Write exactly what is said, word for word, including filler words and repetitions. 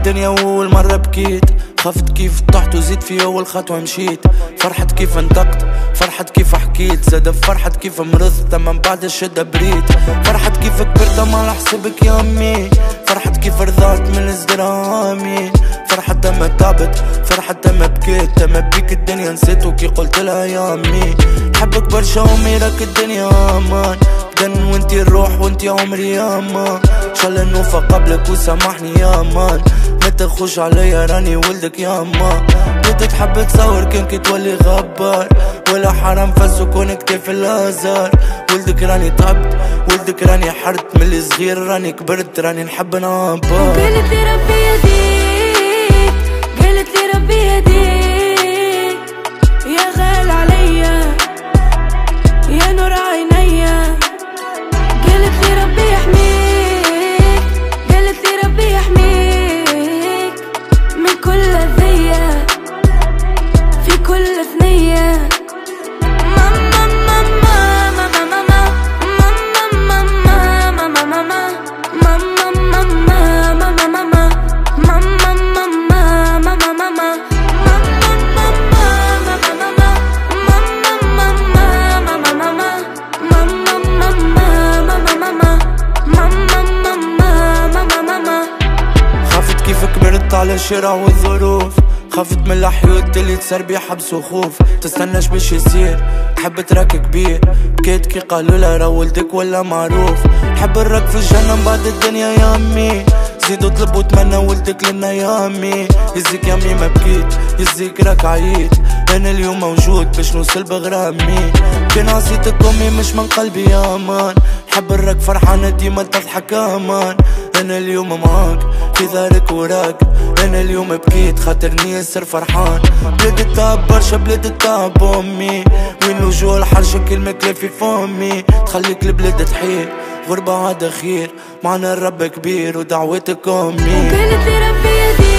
الدنيا واول مرة بكيت، خفت كيف طحت وزيد في اول خطوة مشيت. فرحت كيف انطقت، فرحت كيف حكيت، زاد فرحت كيف مرضت من بعد الشدة بريت. فرحت كيف كبرت ما حسبك يا امي، فرحت كيف رضعت من ازدرامي. فرحت اما تعبت، فرحت اما بكيت، اما بيك الدنيا نسيت وكي قلت لها يا امي حبك برشا امي راك الدنيا امان. بدن وانتي الروح وانتي عمري يا مان، شال نوفى قبلك وسامحني يا مان. ما تخوش عليا راني ولدك يا مان. بدك تحب تصور كان كي تولي غبار، ولا حرام فسكون كتاف الازار. ولدك راني تعبت، ولدك راني حرت من الصغير راني كبرت راني نحب نعبر. قالت لي ربي يهديك، قالت لي ربي يهديك يا غال عليا يا نور عينيا. قالت لي ربي يحميك، قالت لي ربي يحميك من كل أذية في كل ثنية. ماما ماما ماما ماما ماما ماما ماما ماما ماما ماما كبرت على الشارع والظروف، خفت من الحيوت اللي تصير بيه حبس وخوف. تستناش باش يصير تحب تراك كبير، بكيت كي قالوا لها راه ولدك ولا معروف. نحب نراك في الجنة من بعد الدنيا يا امي، زيد اطلب وتمنى ولدك لنا يا امي. يزيك يا امي ما بكيت، يزيك راك عييت، انا اليوم موجود باش نوصل بغرامي. كان عصيتك امي مش من قلبي يا مان، نحب نراك فرحانة ديما تضحك امان. انا اليوم معاك في دارك وراك، انا اليوم بكيت خاطرني ياسر فرحان. بلاد التعب برشا بلاد التعب امي، وين وجوه الحرشة كلمة كلا في فمي. تخليك البلاد تحير غربة عاد خير، معنا الرب كبير ودعوتك امي. وقالت لي ربي يهديك